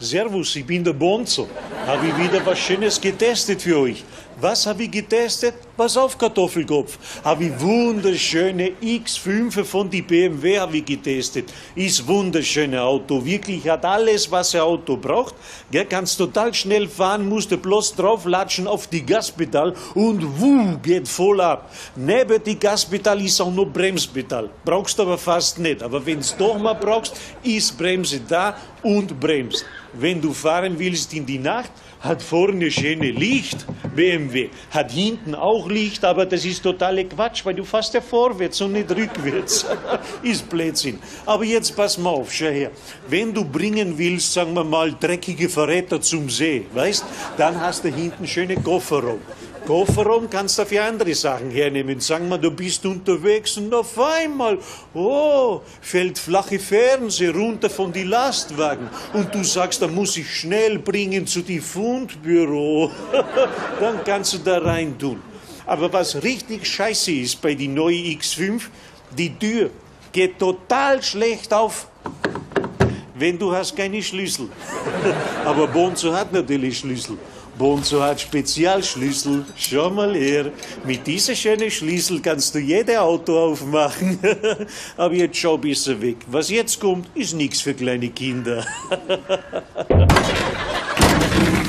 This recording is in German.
Servus, ich bin der Bonzo. Habe ich wieder was Schönes getestet für euch. Was habe ich getestet? Pass auf, Kartoffelkopf. Habe ich wunderschöne X5 von die BMW habe ich getestet. Ist wunderschöne Auto. Wirklich hat alles, was ein Auto braucht. Gell, kannst total schnell fahren, musst du bloß drauflatschen auf die Gaspedal und geht voll ab. Neben die Gaspedal ist auch noch Bremspedal. Brauchst aber fast nicht. Aber wenn du doch mal brauchst, ist Bremse da und bremst. Wenn du fahren willst in die Nacht, hat vorne schöne Licht, BMW. Hat hinten auch Licht, aber das ist totale Quatsch, weil du fährst ja vorwärts und nicht rückwärts. Ist Blödsinn. Aber jetzt pass mal auf, schau her. Wenn du bringen willst, sagen wir mal, dreckige Verräter zum See, weißt, dann hast du hinten schöne Kofferraum. Kofferraum kannst du für andere Sachen hernehmen. Sagen wir, du bist unterwegs und auf einmal, fällt flache Fernseher runter von die Lastwagen. Und du sagst, da muss ich schnell bringen zu die Fundbüro. Dann kannst du da rein tun. Aber was richtig scheiße ist bei die neue X5, die Tür geht total schlecht auf, wenn du hast keine Schlüssel. Aber Bonzo hat natürlich Schlüssel. Bonzo hat Spezialschlüssel. Schau mal her. Mit diesem schönen Schlüssel kannst du jedes Auto aufmachen. Aber jetzt schau besser weg. Was jetzt kommt, ist nichts für kleine Kinder.